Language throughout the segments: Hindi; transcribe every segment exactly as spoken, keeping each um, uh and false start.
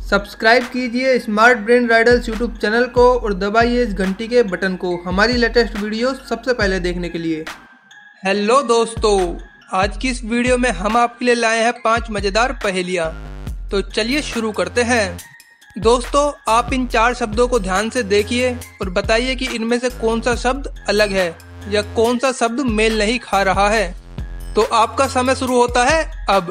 सब्सक्राइब कीजिए smart brain riddles YouTube channel को और दबाइए इस घंटी के बटन को हमारी लेटेस्ट वीडियो सबसे पहले देखने के लिए। हेलो दोस्तों, आज की इस वीडियो में हम आपके लिए लाए हैं पांच मजेदार पहेलियां। तो चलिए शुरू करते हैं। दोस्तों, आप इन चार शब्दों को ध्यान से देखिए और बताइए कि इनमें से कौन सा शब्द अलग है या कौन सा शब्द मेल नहीं खा रहा है। तो आपका समय शुरू होता है अब।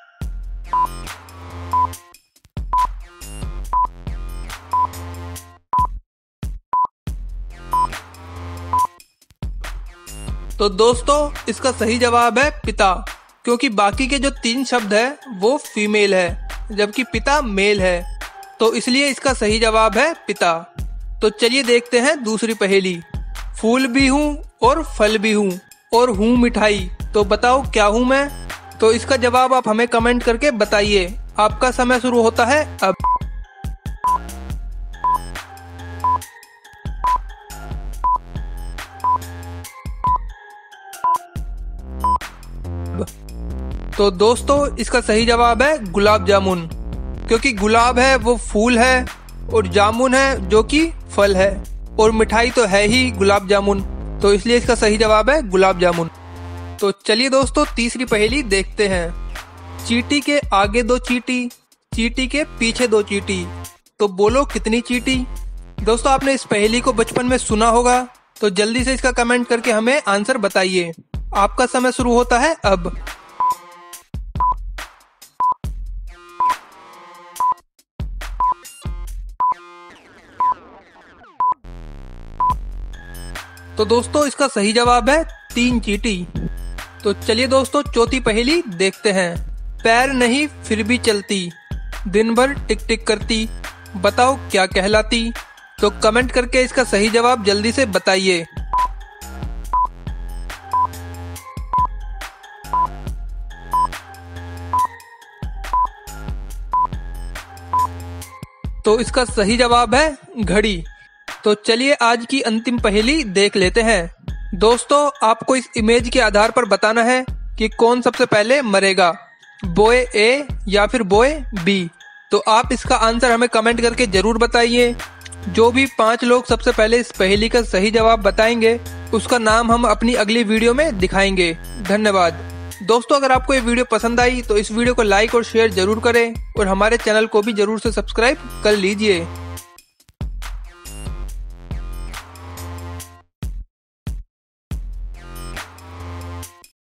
तो दोस्तों, इसका सही जवाब है पिता, क्योंकि बाकी के जो तीन शब्द है वो फीमेल है जबकि पिता मेल है, तो इसलिए इसका सही जवाब है पिता। तो चलिए देखते हैं दूसरी पहेली। फूल भी हूँ और फल भी हूँ और हूँ मिठाई, तो बताओ क्या हूँ मैं। तो इसका जवाब आप हमें कमेंट करके बताइए। आपका समय शुरू होता है अब। तो दोस्तों, इसका सही जवाब है गुलाब जामुन, क्योंकि गुलाब है वो फूल है और जामुन है जो कि फल है, और मिठाई तो है ही गुलाब जामुन, तो इसलिए इसका सही जवाब है गुलाब जामुन। तो चलिए दोस्तों, तीसरी पहेली देखते हैं। चींटी के आगे दो चींटी, चींटी के पीछे दो चींटी, तो बोलो कितनी चींटी। दोस्तों, आपने इस पहेली को बचपन में सुना होगा, तो जल्दी से इसका कमेंट करके हमें आंसर बताइए। आपका समय शुरू होता है अब। तो दोस्तों, इसका सही जवाब है तीन चींटी। तो चलिए दोस्तों, चौथी पहेली देखते हैं। पैर नहीं फिर भी चलती, दिन भर टिक टिक करती, बताओ क्या कहलाती। तो कमेंट करके इसका सही जवाब जल्दी से बताइए। तो इसका सही जवाब है घड़ी। तो चलिए आज की अंतिम पहेली देख लेते हैं। दोस्तों, आपको इस इमेज के आधार पर बताना है कि कौन सबसे पहले मरेगा, बॉय ए या फिर बॉय बी। तो आप इसका आंसर हमें कमेंट करके जरूर बताइए। जो भी पांच लोग सबसे पहले इस पहेली का सही जवाब बताएंगे, उसका नाम हम अपनी अगली वीडियो में दिखाएंगे। धन्यवाद। दोस्तों, अगर आपको ये वीडियो पसंद आई तो इस वीडियो को लाइक और शेयर जरूर करें और हमारे चैनल को भी जरूर से सब्सक्राइब कर लीजिए।